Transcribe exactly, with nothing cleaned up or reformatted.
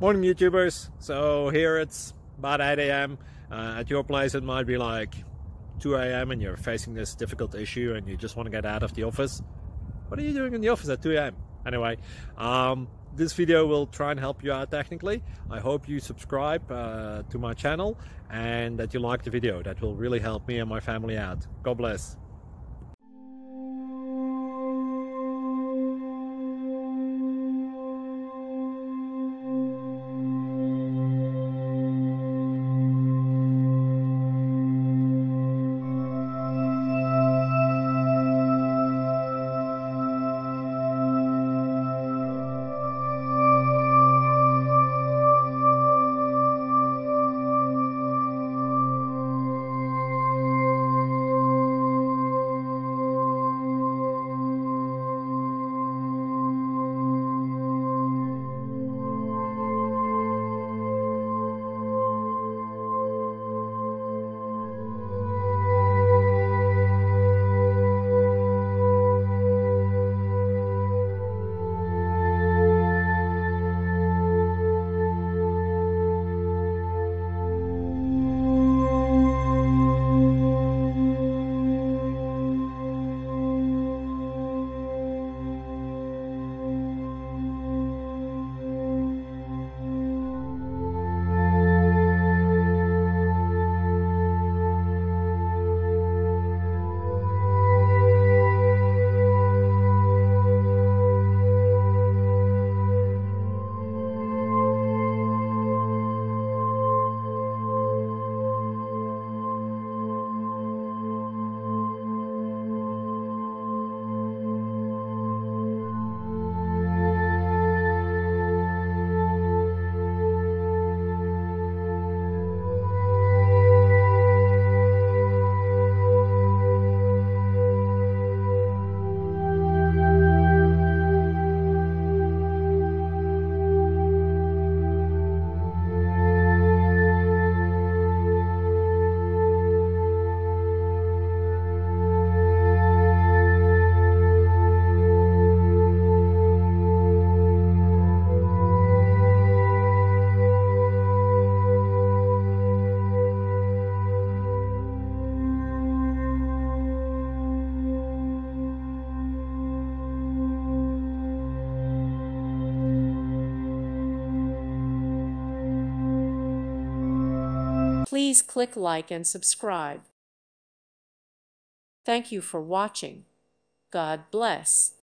Morning YouTubers. So here it's about eight A M Uh, at your place it might be like two A M and you're facing this difficult issue and you just want to get out of the office. What are you doing in the office at two A M? Anyway, um, this video will try and help you out technically. I hope you subscribe uh, to my channel and that you like the video. That will really help me and my family out. God bless. Please click like and subscribe. Thank you for watching. God bless.